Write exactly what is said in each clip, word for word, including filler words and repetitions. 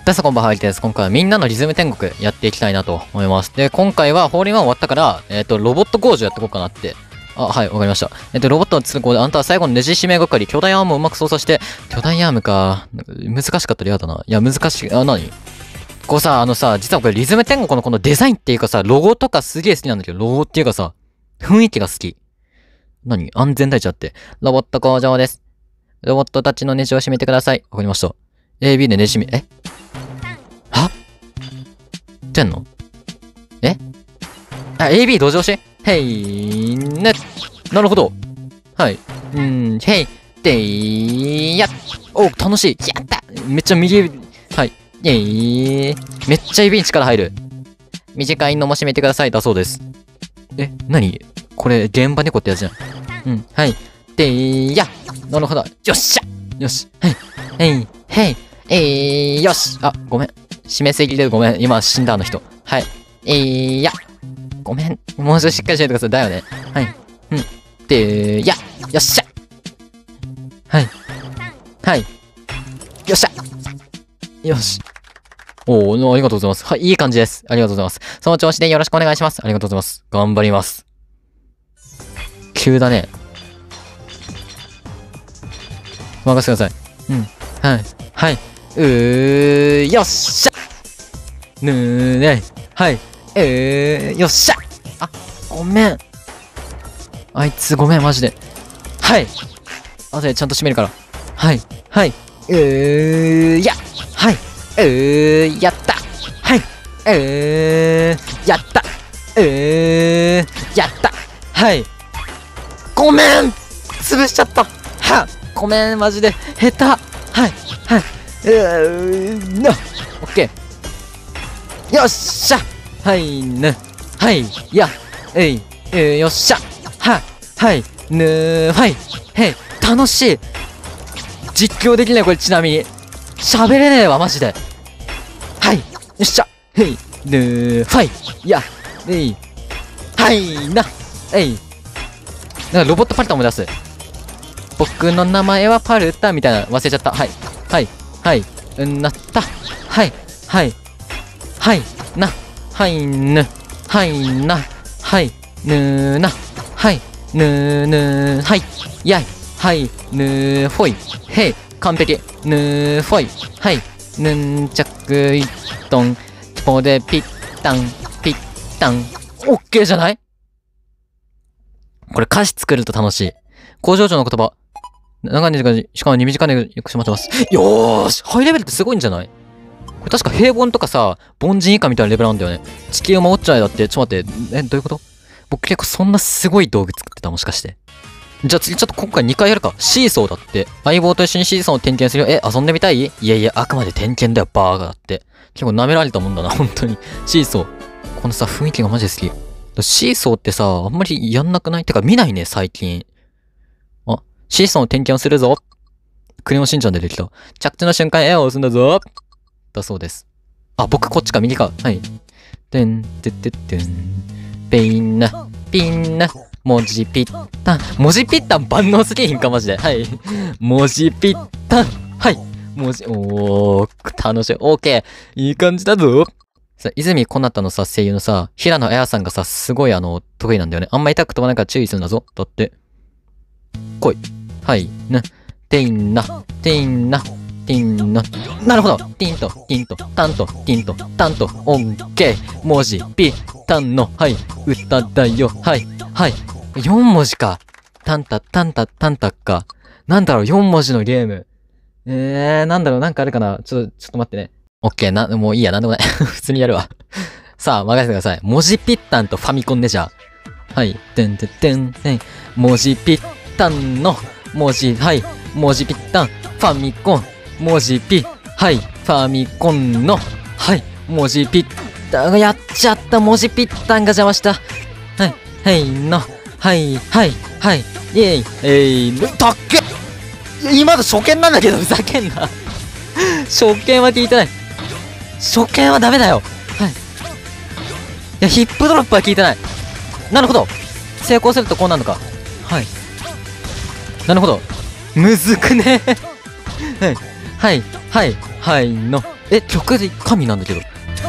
皆さんこんばんは、はりです。今回はみんなのリズム天国やっていきたいなと思います。で、今回はホールインワン終わったから、えっと、ロボット工場やっていこうかなって。あ、はい、わかりました。えっと、ロボットの通行で、あんたは最後のネジ締め係、巨大アームをうまく操作して、巨大アームか、難しかったら嫌だな。いや、難しい、あ、なにこうさ、あのさ、実はこれリズム天国のこのデザインっていうかさ、ロゴとかすげえ好きなんだけど、ロゴっていうかさ、雰囲気が好き。何安全第一あって。ロボット工場です。ロボットたちのネジを締めてください。わかりました。エービー でネジ締め、えはってんのえあ、エービー 同情しへいね。なるほど。はい。うん、へい、でーやっ。お、楽しい。やっためっちゃ右指、はい。えー、めっちゃ指に力入る。短いのも締めてください。だそうです。え、なにこれ、現場猫ってやつじゃん。うん、はい。でーやなるほど。よっしゃよし。はい。へい、へい、えー、よしあ、ごめん。締めすぎでごめん。今死んだあの人。はい。えー、やごめん。もうちょいしっかりしないでください。だよね。はい。うん。でーやよっしゃはい。はい。よっしゃよし。おー、ありがとうございます。はい、いい感じです。ありがとうございます。その調子でよろしくお願いします。ありがとうございます。頑張ります。急だね。任せてください。うん。はい。はい。うー、よっしゃぬーねはい。えー、よっしゃあ、ごめん。あいつごめん、マジで。はい。あとでちゃんと締めるから。はい。はい。うー、やはい。うー、やったはい。うー、やったうー、やったはい。ごめん潰しちゃったはごめん、マジで。下手はい。はい。うー、なオッケーよっしゃはいぬはいやえいえー、よっしゃははいぬーはいへい楽しい実況できないこれちなみに喋れねえわマジではいよっしゃへいぬーはいやえいはいなえいなんかロボットパルタも出す僕の名前はパルタみたいな忘れちゃったはいはいはいうんなったはいはいはいなはいぬはいなはいぬーなはいぬーぬーはいやいはいぬーほいへい完璧ぬーほいはいぬんちゃくいっとんポでピッタンピッタンオッケーじゃないこれ歌詞作ると楽しい工場長の言葉長い時間しかもに短いねよくしまってますよーしハイレベルってすごいんじゃないこれ確か平凡とかさ、凡人以下みたいなレベルなんだよね。地球を守っちゃえだって、ちょっと待って、え、どういうこと僕結構そんなすごい道具作ってたもしかして。じゃあ次ちょっと今回にかいやるか。シーソーだって。相棒と一緒にシーソーを点検するよ。え、遊んでみたいいやいや、あくまで点検だよ、バーガーだって。結構舐められたもんだな、本当に。シーソー。このさ、雰囲気がマジで好き。シーソーってさ、あんまりやんなくないてか見ないね、最近。あ、シーソーの点検をするぞ。クレヨンしんちゃん出てきた。着地の瞬間、絵を押すんだぞ。だそうです。あ、僕こっちか、右か。はい。てん、てってってん。ピンナ、ピンナ、文字ピッタン。文字ピッタン万能すぎひんか、マジで。はい。文字ピッタン。はい。文字、おー、楽しい。オーケー。いい感じだぞ。さ、泉こなたのさ、声優のさ、平野綾さんがさ、すごいあの、得意なんだよね。あんま痛く飛ばないから注意するんだぞ。だって。来い。はい。な。てんな、てんな。ティンの、なるほどティンと、ティンと、タンと、ティンと、タンと、オンケー文字、ピッタンの、はい、歌だよ、はい、はい。よん文字か。タンタ、タンタ、タンタか。なんだろう、よん文字のゲーム。えー、なんだろう、なんかあるかなちょっと、ちょっと待ってね。オッケー、な、もういいや、なんでもない。普通にやるわ。さあ、任せてください。文字ピッタンとファミコンね、じゃあ。はい、てんてんてんてん。文字ピッタンの、文字、はい、文字ピッタン、ファミコン。文字ピはいファミコンのはい文字ピッタンやっちゃった文字ピッタンが邪魔したはいはいのはいはいはいイェイえいたっけ今の初見なんだけどふざけんな初見は聞いてない初見はダメだよはいいやヒップドロップは聞いてないなるほど成功するとこうなるのかはいなるほどむずくねはいはいはいはいのえ、曲で神なんだけど。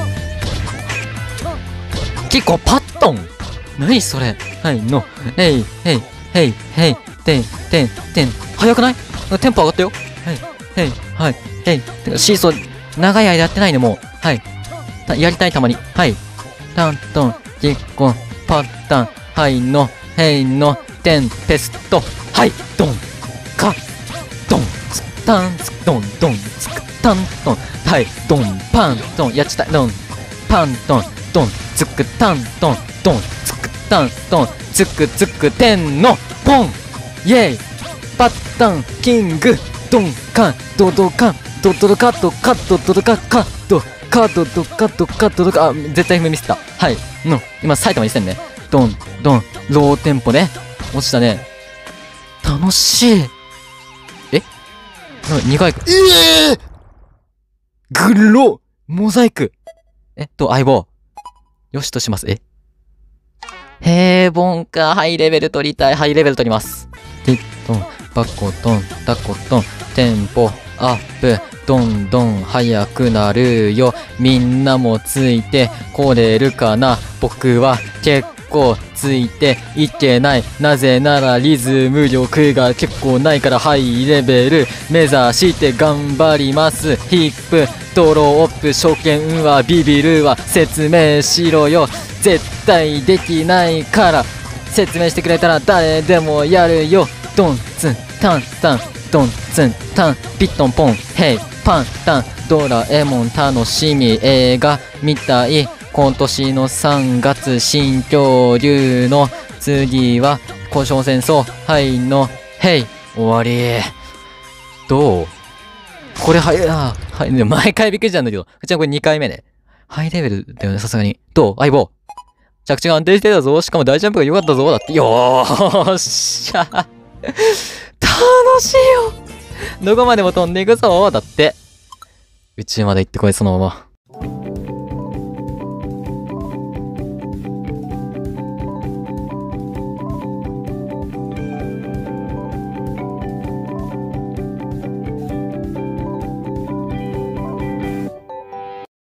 結構パットン何それはい、の、えい、えい、えい、えい、てん、てん、てん。早くないテンポ上がったよ。はい、えい、はい、えい。てか、シーソー、長い間やってないね、もう。はい。やりたい、たまに。はい。タントン、結構、パッタン、はいの、へいの、テン、テスト。はい、ドン、カ、ドン、ツクタン、ツクドン、ドン、ツクタン、ドン。はい、ドン、パン、ドン、やっちゃった、ドン、パン、ドン、ドン、ツクタン、ドン、ドン、ツクタン、ドン、ツクツクテンの、ポン、イェイ、パッタン、キング、ドン、カン、ドドカン、ドドドカット、カット、ドドカッカット、カット、ドカット、カット、ドカ、あ、絶対踏みミスった。はい、の、今埼玉にしてんね。ドン、ドン、ローテンポね。落ちたね。楽しい。えにかい。ええー、グロモザイク。えっと、相棒。よしとします。え平凡か。ハイレベル取りたい。ハイレベル取ります。ティットン、バコトン、タコトン、テンポ、アップ、どんどん速くなるよ。みんなもついてこれるかな。僕は結構ついていけない。なぜならリズム力が結構ないからハイレベル目指して頑張ります。ヒップ、ドロップ、初見はビビるわ。説明しろよ。絶対できないから説明してくれたら誰でもやるよ。ドンツンタンタンドンツンタンピットンポンヘイパンタンドラえもん楽しみ映画みたい。今年のさんがつ新恐竜の次は交渉戦争はいのヘイ終わり。どうこれはやはいね毎回びっくりしたんだけどじゃあこれにかいめね。ハイレベルだよねさすがに。どう相棒着地が安定してたぞ。しかも大ジャンプが良かったぞだって。よーっしゃ楽しいよどこまでも飛んでいくぞだって。宇宙まで行ってこいそのまま。